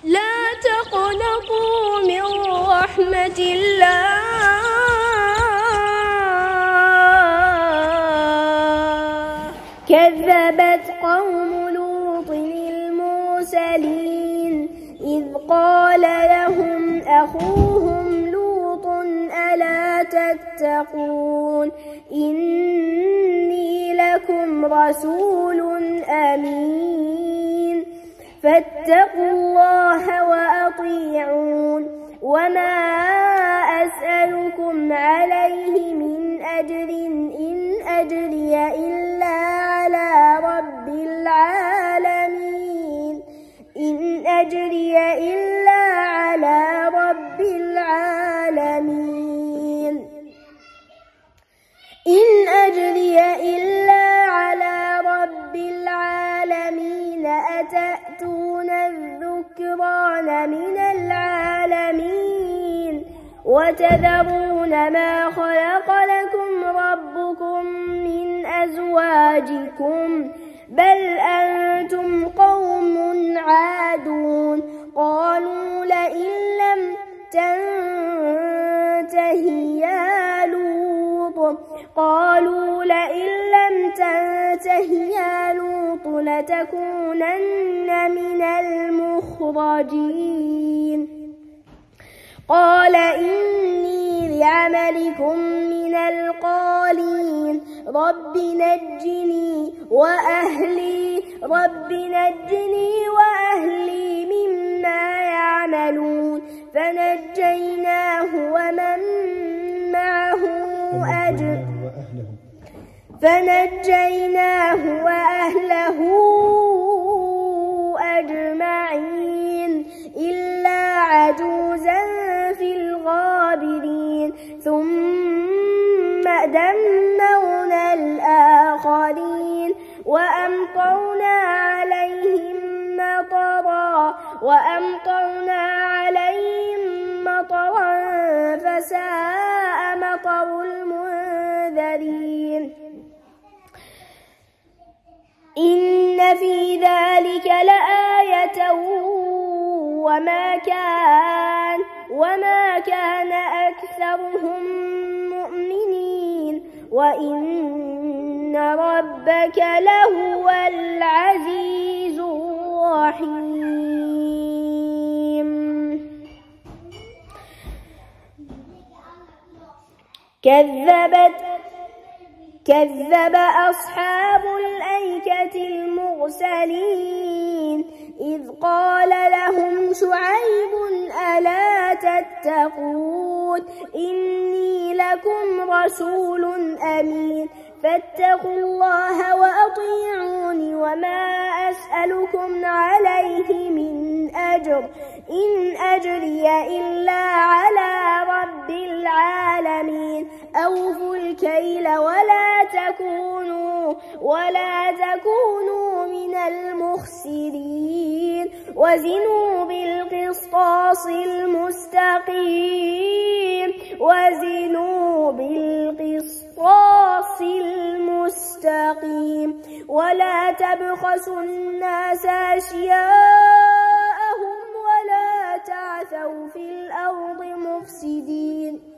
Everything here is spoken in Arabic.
لا تقنطوا من رحمة الله كذبت قوم لوط المرسلين إذ قال لهم أخوهم لوط ألا تتقون إني لكم رسول أمين فاتقوا الله وأطيعون وما أسألكم عليه من أجر إن أجري إلا على رب العالمين إن أجري إلا على رب العالمين إن أجري إلا على رب العالمين أتأتون الذكران من العالمين وتذرون ما خلق لكم ربكم من أزواجكم بل أنتم قوم عادون قالوا لئن لم تنته يا لوط لتكونن من المخرجين قال إني لعملكم من القالين رب نجني وأهلي مما يعملون فنجيناه وأهله أجمعين إلا عجوزا في الغابرين ثم دمرنا الآخرين وأمطرنا عليهم مطرا فساء مطر المنذرين إن في ذلك لآية وما كان أكثرهم مؤمنين وإن ربك لهو العزيز الرحيم كذب أصحاب الأيكة المرسلين إذ قال لهم شعيب ألا تتقون إني لكم رسول أمين فاتقوا الله وأطيعوني وما أسألكم عليه من أجر إن أجري إلا على رب العالمين أوفوا الكيل ولا تكونوا من المخسرين وزنوا بالقسطاس المستقيم ولا تبخسوا الناس أشياءهم ولا تعثوا في الأرض مفسدين